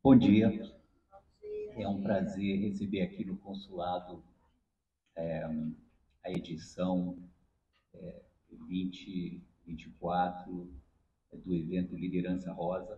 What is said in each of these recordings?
Bom dia, é um prazer receber aqui no consulado a edição 2024 do evento Liderança Rosa.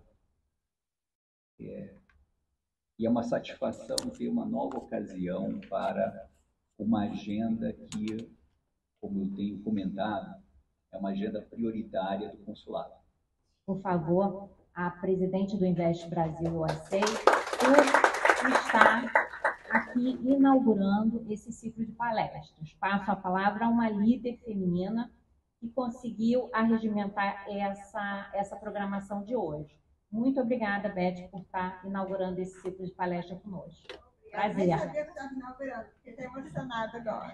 E é uma satisfação ter uma nova ocasião para uma agenda que, como eu tenho comentado, é uma agenda prioritária do consulado. Por favor, a presidente do Invest Brasil USA, por estar aqui inaugurando esse ciclo de palestras. Passo a palavra a uma líder feminina que conseguiu arregimentar essa programação de hoje. Muito obrigada, Beth, por estar inaugurando esse ciclo de palestra conosco. Prazer. Eu sabia que estava inaugurando, porque estou emocionada agora.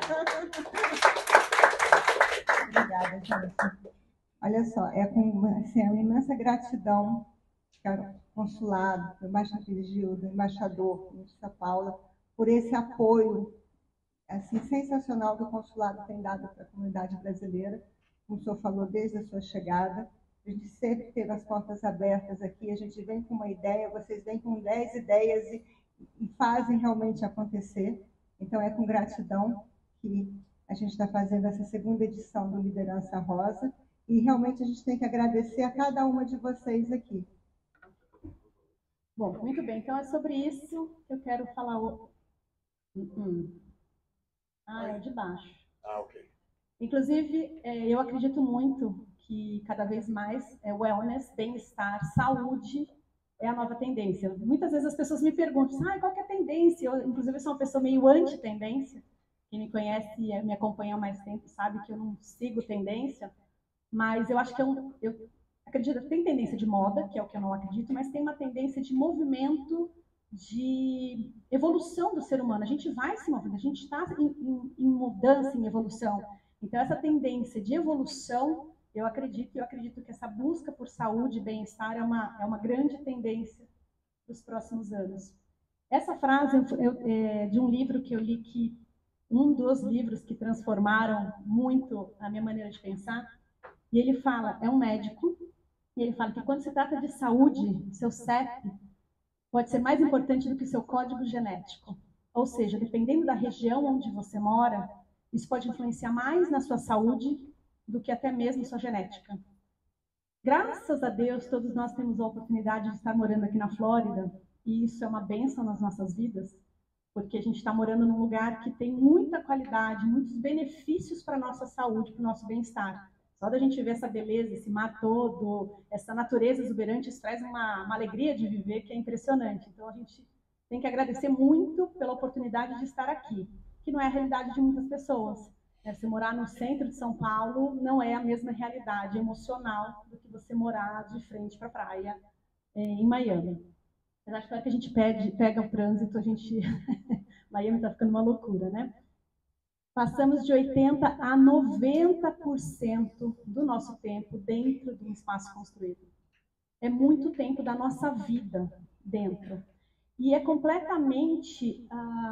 Obrigada, gente. Olha só, é com assim, uma imensa gratidão ao consulado, ao embaixador Gildo, ao embaixador de São Paulo, por esse apoio assim, sensacional que o consulado tem dado para a comunidade brasileira, como o senhor falou, desde a sua chegada. A gente sempre teve as portas abertas aqui, a gente vem com uma ideia, vocês vêm com 10 ideias e fazem realmente acontecer. Então, é com gratidão que a gente está fazendo essa segunda edição do Liderança Rosa, e realmente a gente tem que agradecer a cada uma de vocês aqui. Bom, muito bem, então é sobre isso que eu quero falar. É o de baixo. Ok. Inclusive, eu acredito muito que cada vez mais wellness, bem-estar, saúde é a nova tendência. Muitas vezes as pessoas me perguntam, qual que é a tendência? Eu, inclusive, sou uma pessoa meio anti-tendência. Quem me conhece e me acompanha há mais tempo sabe que eu não sigo tendência, mas eu acho que eu acredito que tem tendência de moda, que é o que eu não acredito, mas tem uma tendência de movimento, de evolução do ser humano. A gente vai se movendo, a gente está em mudança, em evolução. Então, essa tendência de evolução, eu acredito que essa busca por saúde e bem-estar é uma grande tendência dos próximos anos. Essa frase é de um livro que eu li, que um dos livros que transformaram muito a minha maneira de pensar, e ele fala, é um médico, e ele fala que quando se trata de saúde, seu CEP pode ser mais importante do que seu código genético. Ou seja, dependendo da região onde você mora, isso pode influenciar mais na sua saúde do que até mesmo sua genética. Graças a Deus, todos nós temos a oportunidade de estar morando aqui na Flórida, e isso é uma bênção nas nossas vidas, porque a gente está morando num lugar que tem muita qualidade, muitos benefícios para a nossa saúde, para o nosso bem-estar. Só da gente ver essa beleza, esse mar todo, essa natureza exuberante, isso traz uma alegria de viver que é impressionante. Então, a gente tem que agradecer muito pela oportunidade de estar aqui, que não é a realidade de muitas pessoas. Você morar no centro de São Paulo não é a mesma realidade emocional do que você morar de frente para a praia em Miami. Mas acho que na hora que a gente pega o trânsito, a gente... Miami está ficando uma loucura, né? Passamos de 80% a 90% do nosso tempo dentro de um espaço construído. É muito tempo da nossa vida dentro. E é completamente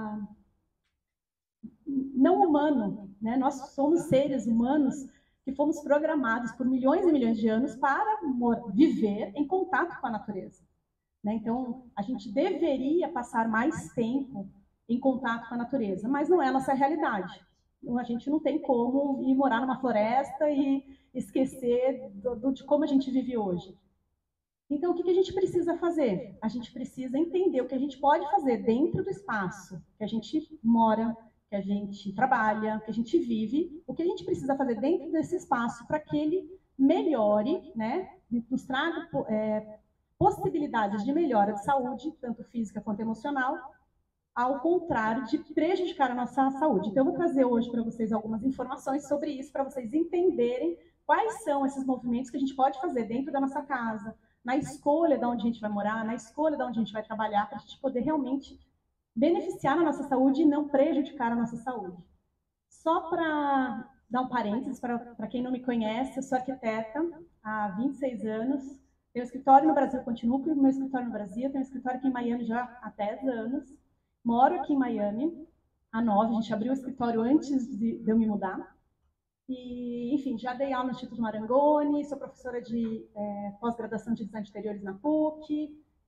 não humano, né? Nós somos seres humanos que fomos programados por milhões e milhões de anos para viver em contato com a natureza. Então, a gente deveria passar mais tempo em contato com a natureza, mas não é a nossa realidade. A gente não tem como ir morar numa floresta e esquecer de como a gente vive hoje. Então, o que a gente precisa fazer? A gente precisa entender o que a gente pode fazer dentro do espaço que a gente mora, que a gente trabalha, que a gente vive, o que a gente precisa fazer dentro desse espaço para que ele melhore, né? Nos traga possibilidades de melhora de saúde, tanto física quanto emocional, ao contrário de prejudicar a nossa saúde. Então, eu vou trazer hoje para vocês algumas informações sobre isso, para vocês entenderem quais são esses movimentos que a gente pode fazer dentro da nossa casa, na escolha de onde a gente vai morar, na escolha de onde a gente vai trabalhar, para a gente poder realmente beneficiar a nossa saúde e não prejudicar a nossa saúde. Só para dar um parênteses, para quem não me conhece, eu sou arquiteta há 26 anos, tenho um escritório no Brasil, continuo com o meu escritório no Brasil, tenho um escritório aqui em Miami já há 10 anos, moro aqui em Miami há 9, a gente abriu o escritório antes de eu me mudar. E, enfim, já dei aula no Instituto Marangoni, sou professora de pós-graduação de design de interiores na PUC,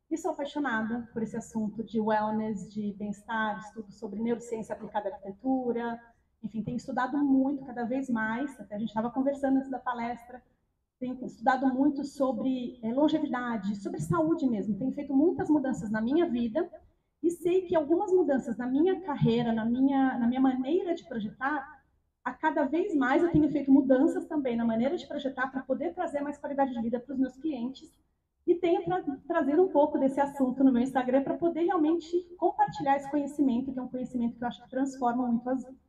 E sou apaixonada por esse assunto de wellness, de bem-estar, estudo sobre neurociência aplicada à arquitetura. Enfim, tenho estudado muito, cada vez mais. Até a gente estava conversando antes da palestra. Tenho estudado muito sobre longevidade, sobre saúde mesmo. Tenho feito muitas mudanças na minha vida e sei que algumas mudanças na minha carreira, na minha maneira de projetar, a cada vez mais eu tenho feito mudanças também na maneira de projetar para poder trazer mais qualidade de vida para os meus clientes. E tenho trazido um pouco desse assunto no meu Instagram para poder realmente compartilhar esse conhecimento, que é um conhecimento que eu acho que transforma muito as vidas.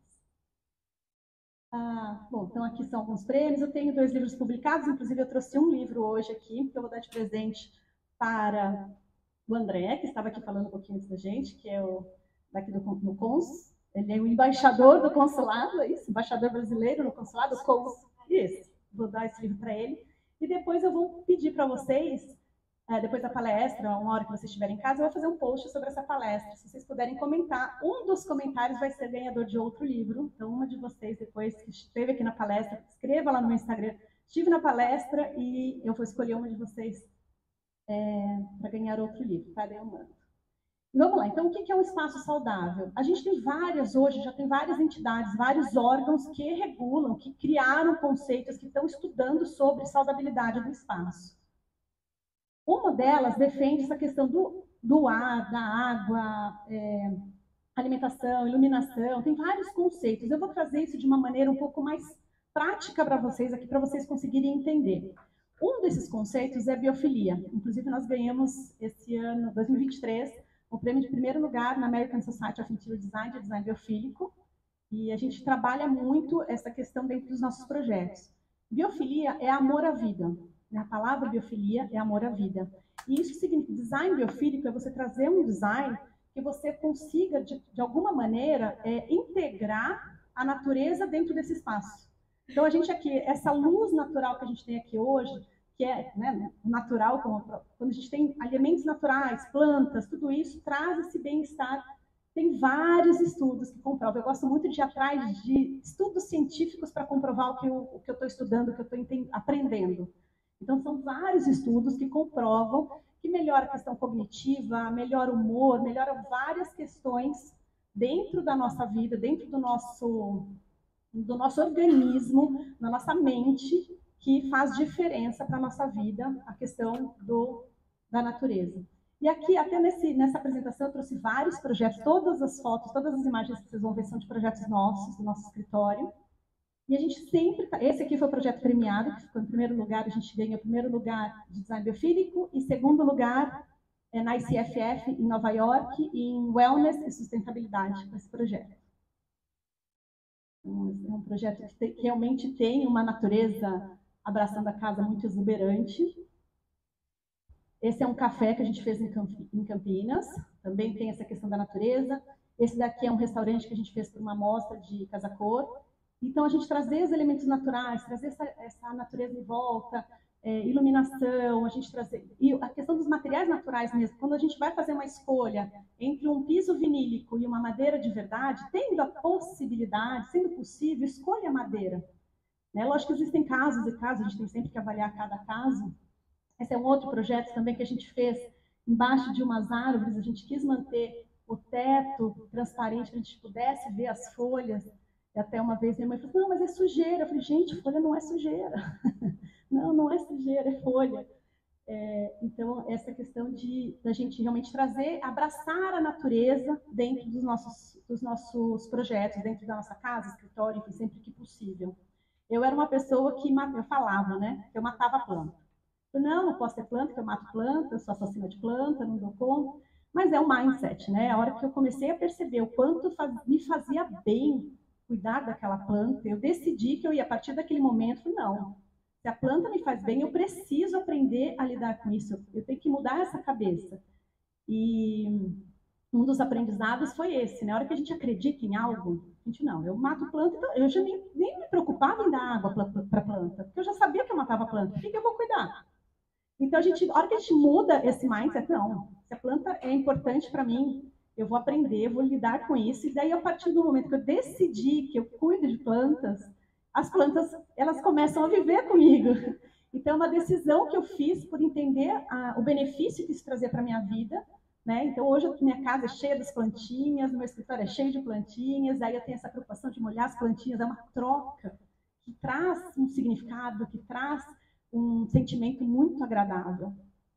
Bom, então aqui são alguns prêmios. Eu tenho 2 livros publicados, inclusive eu trouxe um livro hoje aqui, que eu vou dar de presente para o André, que estava aqui falando um pouquinho antes da gente, que é o daqui do Cons. Ele é o embaixador do consulado, é isso? Embaixador brasileiro no consulado, Cons. Isso, vou dar esse livro para ele. E depois eu vou pedir para vocês, depois da palestra, uma hora que vocês estiverem em casa, eu vou fazer um post sobre essa palestra. Se vocês puderem comentar, um dos comentários vai ser ganhador de outro livro. Então, uma de vocês, depois que esteve aqui na palestra, escreva lá no meu Instagram, estive na palestra e eu vou escolher uma de vocês para ganhar outro livro, tá? Eu mando. Vamos lá, então o que é um espaço saudável? A gente tem hoje já tem várias entidades, vários órgãos que regulam, que criaram conceitos, que estão estudando sobre saudabilidade do espaço. Uma delas defende essa questão do ar, da água, alimentação, iluminação, tem vários conceitos. Eu vou trazer isso de uma maneira um pouco mais prática para vocês aqui, para vocês conseguirem entender. Um desses conceitos é biofilia. Inclusive, nós ganhamos esse ano, 2023, o prêmio de primeiro lugar na American Society of Interior Design, de design biofílico, e a gente trabalha muito essa questão dentro dos nossos projetos. Biofilia é amor à vida. A palavra biofilia é amor à vida. E isso significa, design biofílico é você trazer um design que você consiga, de alguma maneira, integrar a natureza dentro desse espaço. Então, a gente aqui, essa luz natural que a gente tem aqui hoje, que é natural, quando a gente tem alimentos naturais, plantas, tudo isso traz esse bem-estar. Tem vários estudos que comprovam. Eu gosto muito de ir atrás de estudos científicos para comprovar o que eu estou estudando, o que eu estou aprendendo. Então, são vários estudos que comprovam que melhora a questão cognitiva, melhora o humor, melhora várias questões dentro da nossa vida, dentro do nosso organismo, na nossa mente, que faz diferença para a nossa vida, a questão da natureza. E aqui, até nessa apresentação, eu trouxe vários projetos, todas as fotos, todas as imagens que vocês vão ver são de projetos nossos, do nosso escritório. E a gente sempre... Esse aqui foi o projeto premiado, que ficou em primeiro lugar, a gente ganhou o primeiro lugar de design biofílico e segundo lugar na ICFF, em Nova York, em Wellness e Sustentabilidade, com esse projeto. É um projeto que realmente tem uma natureza abraçando a casa muito exuberante. Esse é um café que a gente fez em Campinas, também tem essa questão da natureza. Esse daqui é um restaurante que a gente fez para uma mostra de Casa Cor. Então, a gente trazer os elementos naturais, trazer essa natureza em volta, iluminação, a gente trazer... E a questão dos materiais naturais mesmo, quando a gente vai fazer uma escolha entre um piso vinílico e uma madeira de verdade, tendo a possibilidade, sendo possível, escolha a madeira. Lógico que existem casos e casos, a gente tem sempre que avaliar cada caso. Esse é um outro projeto também que a gente fez embaixo de umas árvores, a gente quis manter o teto transparente, para a gente pudesse ver as folhas. E até uma vez minha mãe falou, não, mas é sujeira. Eu falei, gente, folha não é sujeira. Não é sujeira, é folha. Então, essa questão da gente realmente trazer, abraçar a natureza dentro dos nossos projetos, dentro da nossa casa, escritório, enfim, sempre que possível. Eu era uma pessoa que eu falava, que eu matava a planta. Eu não posso ter planta, que eu mato planta, eu sou assassina de planta, não dou conta. Mas é um mindset, A hora que eu comecei a perceber o quanto me fazia bem cuidar daquela planta, eu decidi que eu ia, a partir daquele momento, não. Se a planta me faz bem, eu preciso aprender a lidar com isso. Eu tenho que mudar essa cabeça. E um dos aprendizados foi esse. Na hora que a gente acredita em algo, eu mato planta, então eu já nem me preocupava em dar água para a planta, porque eu já sabia que eu matava a planta. Por que eu vou cuidar? Então, a hora que a gente muda esse mindset, não, se a planta é importante para mim, eu vou aprender, vou lidar com isso. E daí, a partir do momento que eu decidi que eu cuido de plantas, as plantas, elas começam a viver comigo. Então, é uma decisão que eu fiz por entender o benefício que isso trazia para a minha vida, né? Então, hoje a minha casa é cheia das plantinhas, meu escritório é cheio de plantinhas, aí eu tenho essa preocupação de molhar as plantinhas, é uma troca que traz um significado, que traz um sentimento muito agradável.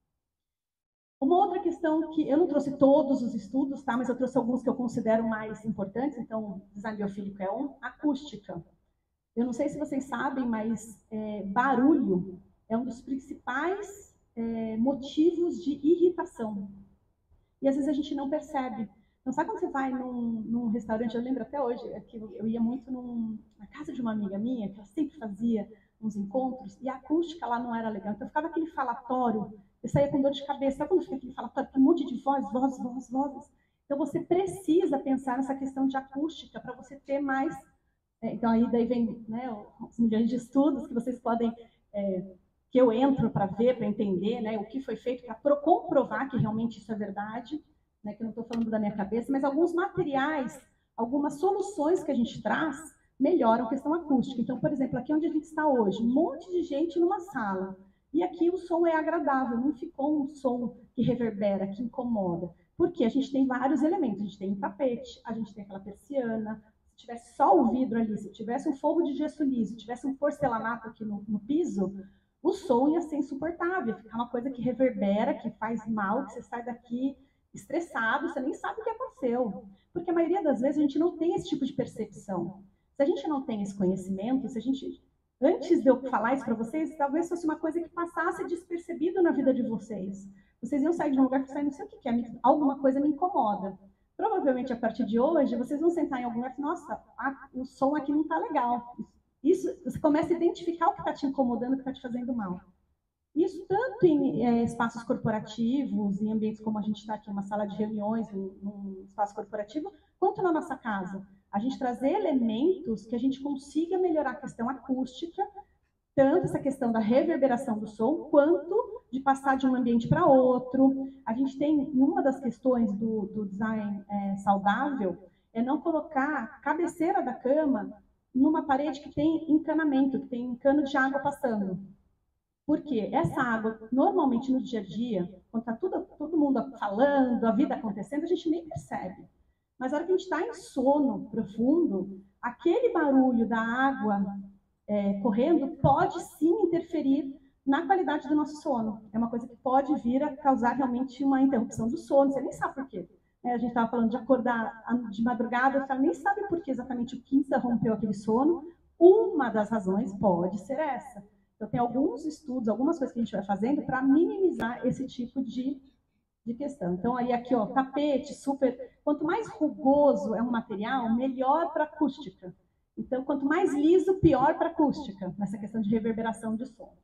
Uma outra questão que eu não trouxe todos os estudos, tá? Mas eu trouxe alguns que eu considero mais importantes. Então, design biofílico é acústica. Eu não sei se vocês sabem, mas barulho é um dos principais motivos de irritação. E às vezes a gente não percebe. Então, sabe quando você vai num restaurante, eu lembro até hoje, que eu ia muito na casa de uma amiga minha, que ela sempre fazia uns encontros, e a acústica lá não era legal. Então ficava aquele falatório, eu saía com dor de cabeça. Sabe quando fica aquele falatório, um monte de vozes? Então você precisa pensar nessa questão de acústica para você ter mais... Então aí daí vem, né, os milhões de estudos que vocês podem... que eu entro para ver, para entender, né, o que foi feito para comprovar que realmente isso é verdade, né, que eu não estou falando da minha cabeça, mas alguns materiais, algumas soluções que a gente traz melhoram a questão acústica. Então, por exemplo, aqui onde a gente está hoje, um monte de gente numa sala, e aqui o som é agradável, não ficou um som que reverbera, que incomoda, porque a gente tem vários elementos, a gente tem um tapete, a gente tem aquela persiana, se tivesse só o vidro ali, se tivesse um forro de gesso liso, tivesse um porcelanato aqui no piso, o som ia ser insuportável, ficar uma coisa que reverbera, que faz mal, que você sai daqui estressado, você nem sabe o que aconteceu. Porque a maioria das vezes a gente não tem esse tipo de percepção. Se a gente não tem esse conhecimento, se a gente, antes de eu falar isso para vocês, talvez fosse uma coisa que passasse despercebido na vida de vocês. Vocês iam sair de um lugar que não sei o que é, alguma coisa me incomoda. Provavelmente, a partir de hoje, vocês vão sentar em algum lugar e falar, nossa, o som aqui não está legal. Isso, você começa a identificar o que está te incomodando, o que está te fazendo mal. Isso tanto em espaços corporativos, em ambientes como a gente está aqui, uma sala de reuniões, num espaço corporativo, quanto na nossa casa. A gente trazer elementos que a gente consiga melhorar a questão acústica, tanto essa questão da reverberação do som, quanto de passar de um ambiente para outro. A gente tem, uma das questões do design saudável, é não colocar a cabeceira da cama numa parede que tem encanamento, que tem cano de água passando. Porque essa água, normalmente no dia a dia, quando está todo mundo falando, a vida acontecendo, a gente nem percebe. Mas na hora que a gente está em sono profundo, aquele barulho da água correndo pode sim interferir na qualidade do nosso sono. É uma coisa que pode vir a causar realmente uma interrupção do sono, você nem sabe por quê. A gente estava falando de acordar de madrugada, você nem sabe por que exatamente o que interrompeu aquele sono. Uma das razões pode ser essa. Então, tem alguns estudos, algumas coisas que a gente vai fazendo para minimizar esse tipo de questão. Então, aí aqui, ó, tapete, super... Quanto mais rugoso é um material, melhor para acústica. Então, quanto mais liso, pior para acústica, nessa questão de reverberação de som.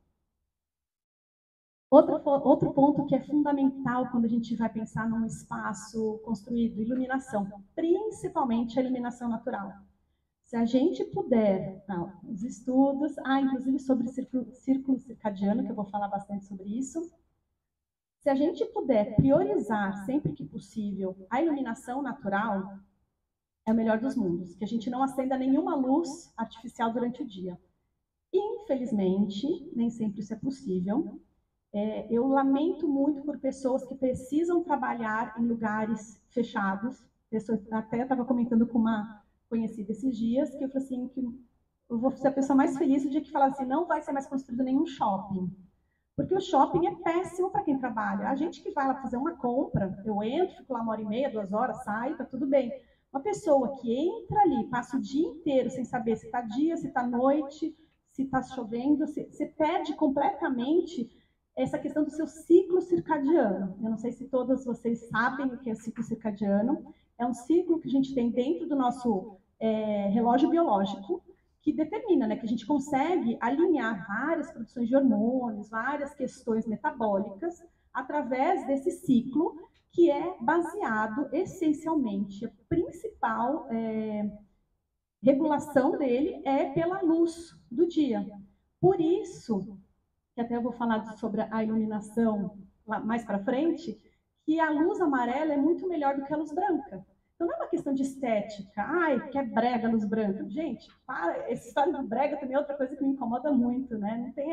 Outro ponto que é fundamental quando a gente vai pensar num espaço construído, iluminação, principalmente a iluminação natural. Se a gente puder, os estudos, inclusive sobre círculo circadiano, que eu vou falar bastante sobre isso, se a gente puder priorizar sempre que possível a iluminação natural, é o melhor dos mundos, que a gente não acenda nenhuma luz artificial durante o dia. Infelizmente, nem sempre isso é possível. Eu lamento muito por pessoas que precisam trabalhar em lugares fechados. Até estava comentando com uma conhecida esses dias, que eu falei assim, que eu vou ser a pessoa mais feliz no dia que falar assim, não vai ser mais construído nenhum shopping. Porque o shopping é péssimo para quem trabalha. A gente que vai lá fazer uma compra, eu entro, fico lá 1h30, 2 horas, saio, tá tudo bem. Uma pessoa que entra ali, passa o dia inteiro sem saber se está dia, se está noite, se está chovendo, você perde completamente essa questão do seu ciclo circadiano. Eu não sei se todas vocês sabem o que é ciclo circadiano. É um ciclo que a gente tem dentro do nosso relógio biológico, que determina, né, que a gente consegue alinhar várias produções de hormônios, várias questões metabólicas, através desse ciclo, que é baseado essencialmente, a principal regulação dele é pela luz do dia. Por isso, que até eu vou falar sobre a iluminação lá mais para frente, que a luz amarela é muito melhor do que a luz branca. Então não é uma questão de estética, que é brega a luz branca. Gente, essa história do brega também é outra coisa que me incomoda muito, né?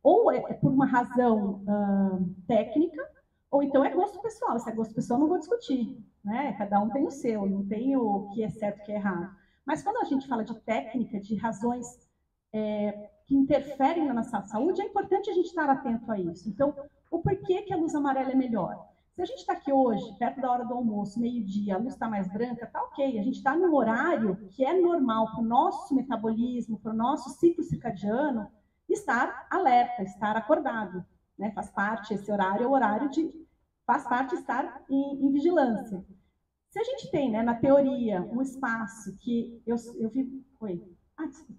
Ou é por uma razão técnica, ou então é gosto pessoal. Se é gosto pessoal, não vou discutir, né? Cada um tem o seu, não tem o que é certo e o que é errado. Mas quando a gente fala de técnica, de razões que interferem na nossa saúde, é importante a gente estar atento a isso. Então, o porquê que a luz amarela é melhor? Se a gente está aqui hoje, perto da hora do almoço, meio-dia, a luz está mais branca, tá ok. A gente está num horário que é normal para o nosso metabolismo, para o nosso ciclo circadiano, estar alerta, estar acordado. Né? Faz parte, esse horário é o horário faz parte estar em vigilância. Se a gente tem, né, na teoria, um espaço que eu vi... Oi. Ah, desculpa.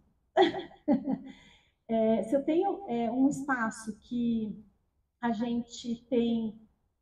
Se eu tenho um espaço que a gente tem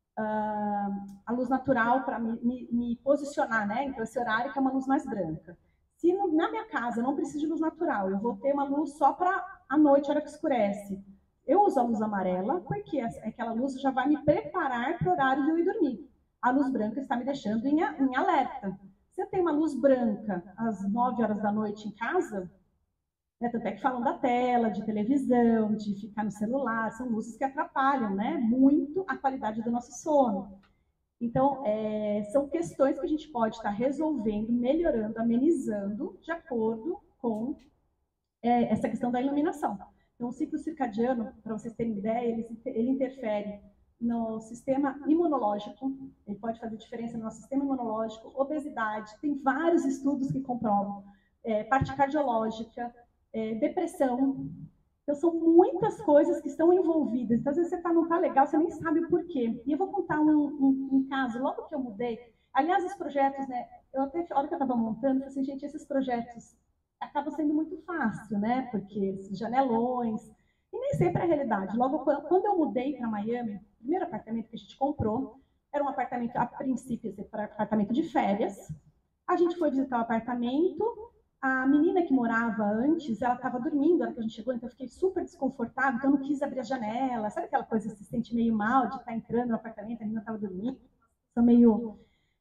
a luz natural para me posicionar, né? Então, esse horário que é uma luz mais branca. Se na minha casa eu não preciso de luz natural, eu vou ter uma luz só para a noite, a hora que escurece. Eu uso a luz amarela porque aquela luz já vai me preparar para o horário de eu ir dormir. A luz branca está me deixando em alerta. Se eu tenho uma luz branca às 9 horas da noite em casa, né, tanto é que falam da tela, de televisão, de ficar no celular, são luzes que atrapalham, né, muito a qualidade do nosso sono. Então, são questões que a gente pode estar resolvendo, melhorando, amenizando, de acordo com essa questão da iluminação. Então, o ciclo circadiano, para vocês terem ideia, ele interfere no sistema imunológico, ele pode fazer diferença no nosso sistema imunológico, obesidade, tem vários estudos que comprovam, parte cardiológica, depressão. Então, são muitas coisas que estão envolvidas. Então, às vezes você não está legal, você nem sabe o porquê. E eu vou contar um caso, logo que eu mudei. Aliás, os projetos, né? Eu até, a hora que eu estava montando, eu falei assim, gente, esses projetos acabam sendo muito fácil, né? Porque janelões, e nem sempre é a realidade. Logo, quando eu mudei para Miami, o primeiro apartamento que a gente comprou, era um apartamento, a princípio, um apartamento de férias. A gente foi visitar o apartamento, a menina que morava antes, ela estava dormindo na hora que a gente chegou, então eu fiquei super desconfortável, então eu não quis abrir a janela. Sabe aquela coisa que você se sente meio mal de estar entrando no apartamento, a menina estava dormindo? Isso meio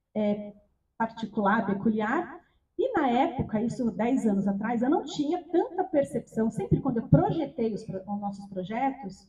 particular, peculiar. E na época, isso 10 anos atrás, eu não tinha tanta percepção. Sempre quando eu projetei os nossos projetos,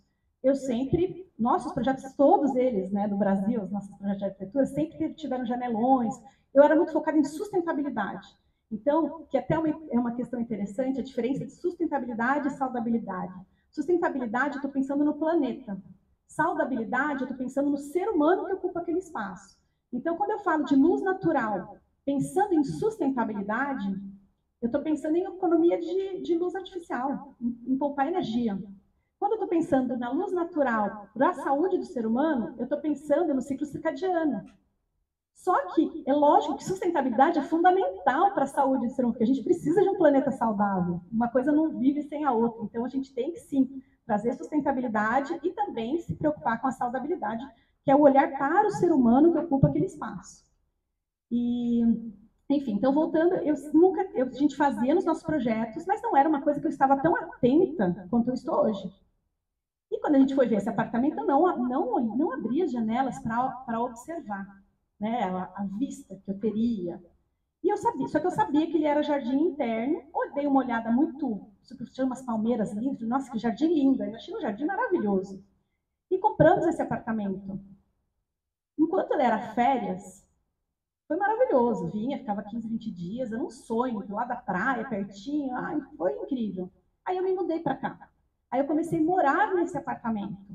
nossos projetos, todos eles, né, do Brasil, os nossos projetos de arquitetura, sempre tiveram janelões. Eu era muito focada em sustentabilidade. Então, que até é uma questão interessante, a diferença de sustentabilidade e saudabilidade. Sustentabilidade, eu estou pensando no planeta. Saudabilidade, eu estou pensando no ser humano que ocupa aquele espaço. Então, quando eu falo de luz natural, pensando em sustentabilidade, eu estou pensando em economia de luz artificial, em poupar energia. Quando eu estou pensando na luz natural para a saúde do ser humano, eu estou pensando no ciclo circadiano. Só que é lógico que sustentabilidade é fundamental para a saúde do ser humano, porque a gente precisa de um planeta saudável. Uma coisa não vive sem a outra. Então, a gente tem que, sim, trazer sustentabilidade e também se preocupar com a saudabilidade, que é o olhar para o ser humano que ocupa aquele espaço. E, enfim, então, voltando, a gente fazia nos nossos projetos, mas não era uma coisa que eu estava tão atenta quanto eu estou hoje. E quando a gente foi ver esse apartamento, eu não abria as janelas para observar, né, a vista que eu teria. E eu sabia, só que eu sabia que ele era jardim interno. Eu dei uma olhada muito, tinha umas palmeiras lindas, nossa, que jardim lindo, eu achei um jardim maravilhoso. E compramos esse apartamento. Enquanto ele era férias, foi maravilhoso, vinha, ficava 15, 20 dias, era um sonho, do lado da praia, pertinho, foi incrível. Aí eu me mudei para cá. Aí eu comecei a morar nesse apartamento.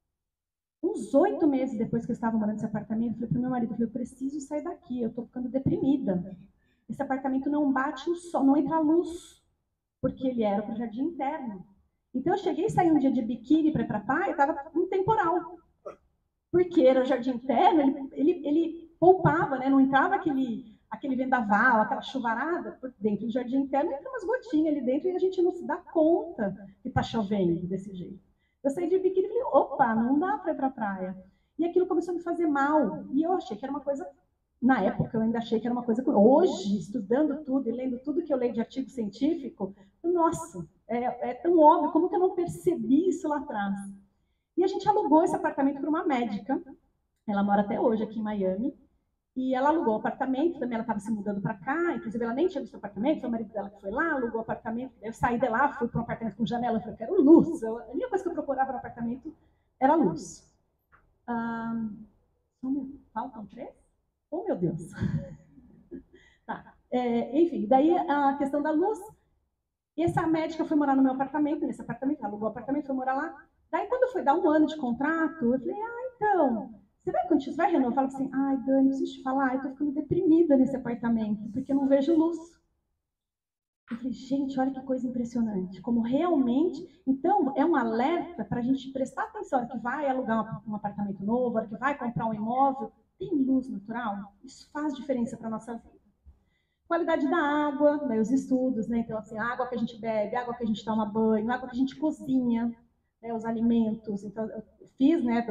Uns 8 meses depois que eu estava morando nesse apartamento, eu falei para o meu marido, eu preciso sair daqui, eu estou ficando deprimida. Esse apartamento não bate o sol, não entra a luz, porque ele era para o jardim interno. Então eu cheguei e saí um dia de biquíni para ir para a praia, estava um temporal. Porque era o jardim interno, ele poupava, né? Não entrava aquele vendaval, aquela chuvarada por dentro do jardim interno, entra umas gotinhas ali dentro e a gente não se dá conta que está chovendo desse jeito. Eu saí de biquíni e falei, opa, não dá para ir para a praia. E aquilo começou a me fazer mal. E eu achei que era uma coisa, na época eu ainda achei que era uma coisa, hoje, estudando tudo e lendo tudo que eu leio de artigo científico, nossa, é tão óbvio, como que eu não percebi isso lá atrás? E a gente alugou esse apartamento para uma médica, ela mora até hoje aqui em Miami, E ela alugou o apartamento, também ela estava se mudando para cá, inclusive ela nem tinha visto o apartamento, foi o marido dela que foi lá, alugou o apartamento. Eu saí de lá, fui para um apartamento com janela, eu falei, eu quero luz. A única coisa que eu procurava no apartamento era luz. Faltam 3? Oh, meu Deus. Tá. Enfim, daí a questão da luz. E essa médica foi morar no meu apartamento, nesse apartamento, alugou o apartamento, foi morar lá. Daí, quando foi dar 1 ano de contrato, eu falei, então, você vai renovar? Ela falou assim, ai, Dani, preciso te falar, eu tô ficando deprimida nesse apartamento, porque eu não vejo luz. Eu falei, gente, olha que coisa impressionante, como realmente... Então, é um alerta para a gente prestar atenção, a hora que vai alugar um apartamento novo, a hora que vai comprar um imóvel, tem luz natural? Isso faz diferença para a nossa vida. Qualidade da água, né, os estudos, né? Então, assim, a água que a gente bebe, a água que a gente toma banho, a água que a gente cozinha, né, os alimentos. Então, eu fiz, né,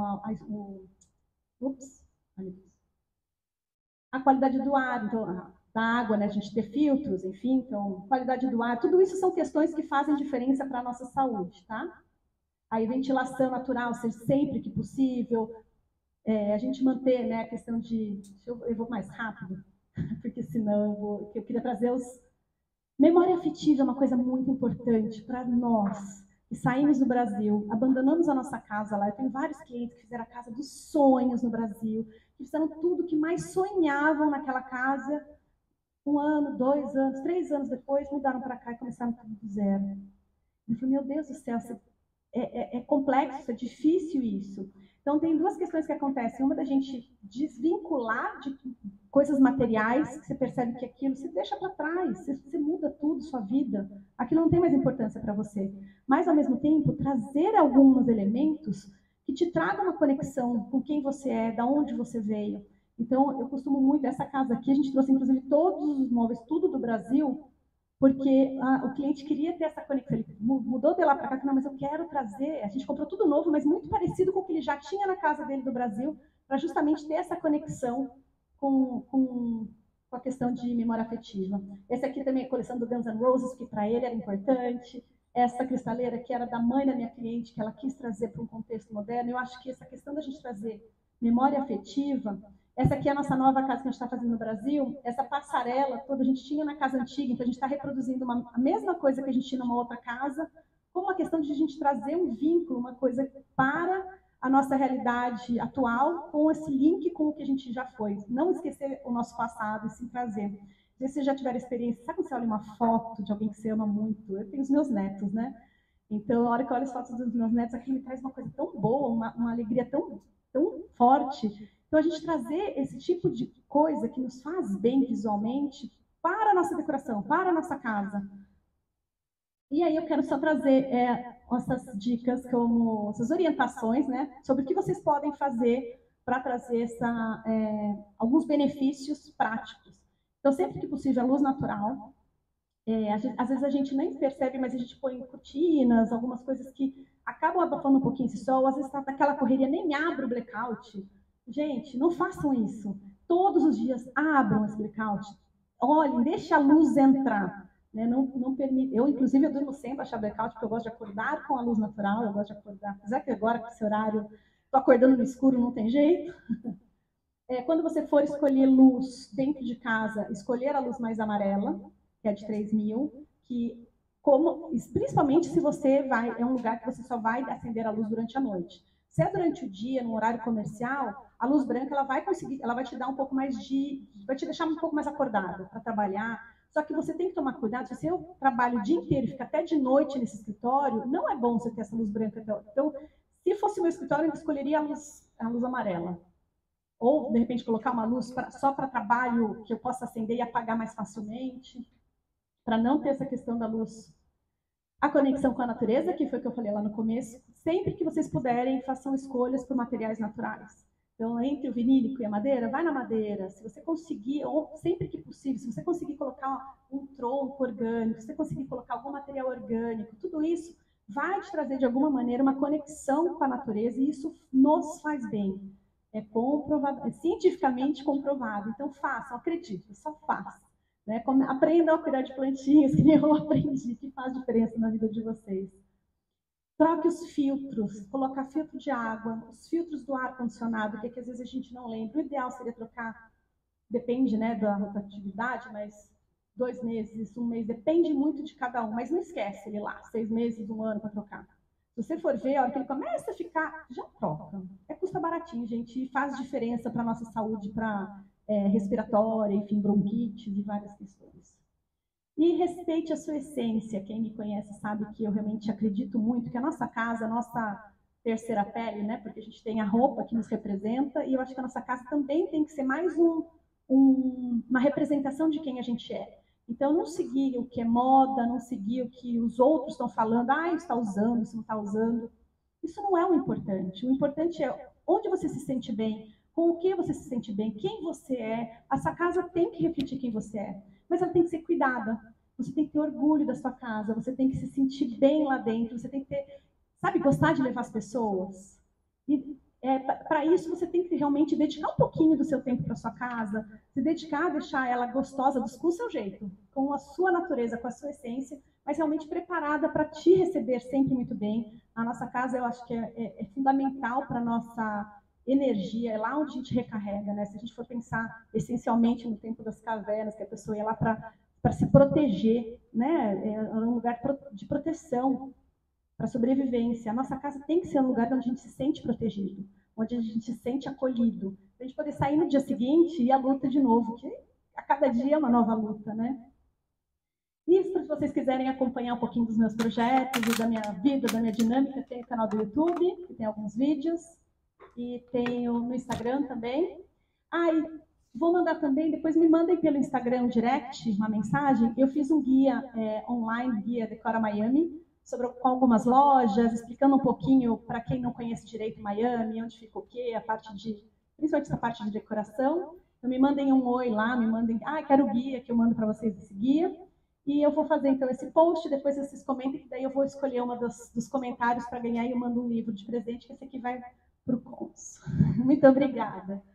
a qualidade do ar, então, da água, né, a gente ter filtros, enfim, então, qualidade do ar, tudo isso são questões que fazem diferença para a nossa saúde, tá? Aí, ventilação natural, ser sempre que possível, a gente manter, né, a questão de... Eu vou mais rápido, porque senão eu queria trazer os... Memória afetiva é uma coisa muito importante para nós, que saímos do Brasil, abandonamos a nossa casa lá. Eu tenho vários clientes que fizeram a casa dos sonhos no Brasil, que fizeram tudo que mais sonhavam naquela casa. 1 ano, 2 anos, 3 anos depois, mudaram para cá e começaram tudo do zero. Eu falei, meu Deus do céu, é complexo, é difícil isso. Então, tem 2 questões que acontecem. Uma da gente desvincular de coisas materiais, que você percebe que aquilo você deixa para trás, você muda tudo, sua vida, aquilo não tem mais importância para você. Mas, ao mesmo tempo, trazer alguns elementos que te tragam uma conexão com quem você é, da onde você veio. Então, eu costumo muito, essa casa aqui, a gente trouxe, inclusive, todos os móveis, tudo do Brasil, porque o cliente queria ter essa conexão. Ele mudou de lá para cá, não, mas eu quero trazer. A gente comprou tudo novo, mas muito parecido com o que ele já tinha na casa dele do Brasil, para justamente ter essa conexão com a questão de memória afetiva. Esse aqui também é a coleção do Guns N' Roses, que para ele era importante. Essa cristaleira que era da mãe da minha cliente, que ela quis trazer para um contexto moderno. Eu acho que essa questão da gente trazer memória afetiva... Essa aqui é a nossa nova casa que a gente está fazendo no Brasil. Essa passarela toda a gente tinha na casa antiga, então a gente está reproduzindo a mesma coisa que a gente tinha numa outra casa, com uma questão de a gente trazer um vínculo, uma coisa para a nossa realidade atual, com esse link com o que a gente já foi. Não esquecer o nosso passado e sim trazer. Se vocês já tiveram experiência, sabe quando você olha uma foto de alguém que você ama muito? Eu tenho os meus netos, né? Então, na hora que eu olho as fotos dos meus netos, aquilo me traz uma coisa tão boa, uma alegria tão forte. Então, a gente trazer esse tipo de coisa que nos faz bem visualmente para a nossa decoração, para a nossa casa. E aí eu quero só trazer essas dicas, como essas orientações, né, sobre o que vocês podem fazer para trazer alguns benefícios práticos. Então, sempre que possível, a luz natural. Às vezes a gente nem percebe, mas a gente põe cortinas, algumas coisas que acabam abafando um pouquinho esse sol. Às vezes está naquela correria, nem abre o blackout. Gente, não façam isso. Todos os dias abram esse blackout. Olhem, deixe a luz entrar. Né? Não permite. Eu, inclusive, eu durmo sem baixar blackout, porque eu gosto de acordar com a luz natural, eu gosto de acordar. Apesar que agora, com esse horário, estou acordando no escuro, não tem jeito. Quando você for escolher luz dentro de casa, escolher a luz mais amarela, que é de 3.000, que principalmente se você é um lugar que você só vai acender a luz durante a noite. Se é durante o dia, no horário comercial, a luz branca ela vai te dar um pouco mais vai te deixar um pouco mais acordado para trabalhar. Só que você tem que tomar cuidado, se eu trabalho o dia inteiro e fica até de noite nesse escritório, não é bom você ter essa luz branca. Então, se fosse meu escritório, eu escolheria a luz amarela. Ou, de repente, colocar uma luz só para trabalho que eu possa acender e apagar mais facilmente, para não ter essa questão da luz. A conexão com a natureza, que foi o que eu falei lá no começo, sempre que vocês puderem, façam escolhas por materiais naturais. Então, entre o vinílico e a madeira, vai na madeira. Se você conseguir, ou sempre que possível, se você conseguir colocar um tronco orgânico, se você conseguir colocar algum material orgânico, tudo isso vai te trazer, de alguma maneira, uma conexão com a natureza, e isso nos faz bem. É comprovado, é cientificamente comprovado. Então, façam, acreditem, só façam. Né? Aprendam a cuidar de plantinhas, que nem eu aprendi, que faz diferença na vida de vocês. Troque os filtros, colocar filtro de água, os filtros do ar-condicionado, que às vezes a gente não lembra. O ideal seria trocar, depende, né, da rotatividade, mas 2 meses, 1 mês, depende muito de cada um. Mas não esquece ele lá, 6 meses, 1 ano para trocar. Se você for ver, a hora que ele começa a ficar, já troca. Custa baratinho, gente, e faz diferença para a nossa saúde, para respiratória, enfim, bronquites e várias questões. E respeite a sua essência. Quem me conhece sabe que eu realmente acredito muito que a nossa casa, a nossa terceira pele, né? Porque a gente tem a roupa que nos representa, e eu acho que a nossa casa também tem que ser mais uma representação de quem a gente é. Então, não seguir o que é moda, não seguir o que os outros estão falando, isso está usando, isso não está usando. Isso não é o importante. O importante é onde você se sente bem, com o que você se sente bem, quem você é. Essa casa tem que refletir quem você é, mas ela tem que ser cuidada. Você tem que ter orgulho da sua casa, você tem que se sentir bem lá dentro, você tem que ter, sabe, gostar de levar as pessoas. E para isso você tem que realmente dedicar um pouquinho do seu tempo para sua casa, se dedicar a deixar ela gostosa com o seu jeito, com a sua natureza, com a sua essência, mas realmente preparada para te receber sempre muito bem. A nossa casa, eu acho que é fundamental para a nossa energia, é lá onde a gente recarrega, né? Se a gente for pensar essencialmente no tempo das cavernas, que a pessoa ia lá para se proteger, né? É um lugar de proteção, para sobrevivência. A nossa casa tem que ser um lugar onde a gente se sente protegido, onde a gente se sente acolhido, para a gente poder sair no dia seguinte e ir à luta de novo, que a cada dia é uma nova luta, né? E se vocês quiserem acompanhar um pouquinho dos meus projetos e da minha vida, da minha dinâmica, tem o canal do YouTube, que tem alguns vídeos, e tenho no Instagram também. E vou mandar também, depois me mandem pelo Instagram direct uma mensagem. Eu fiz um guia online, guia Decora Miami, com algumas lojas, explicando um pouquinho para quem não conhece direito Miami, onde fica o quê, principalmente essa parte de decoração. Então me mandem um oi lá, me mandem, quero o guia, que eu mando para vocês esse guia. E eu vou fazer então esse post, depois vocês comentem, que daí eu vou escolher uma dos comentários para ganhar e eu mando um livro de presente, que esse aqui vai para o Cons. Muito obrigada.